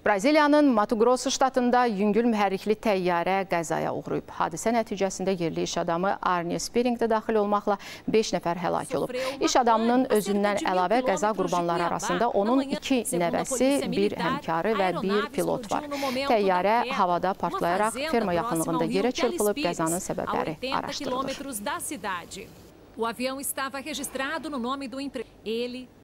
Braziliyanın Mato Grosso ştatında yüngül mühərrikli təyyarə qəzaya uğrayıb. Hadisə nəticəsində yerli iş adamı Arne Spiring də daxil olmaqla 5 nəfər həlak olub. İş adamının özündən əlavə qəza qurbanları arasında onun 2 nəvəsi, 1 həmkarı və 1 pilot var. Təyyarə havada partlayaraq ferma yaxınlığında yerə çırpılıb, qəzanın səbəbləri araşdırılır.